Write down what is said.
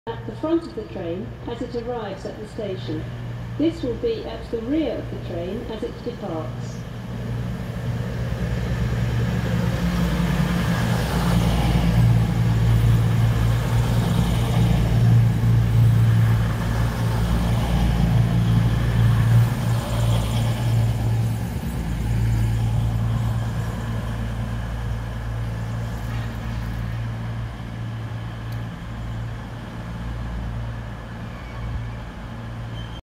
at the front of the train as it arrives at the station. This will be at the rear of the train as it departs.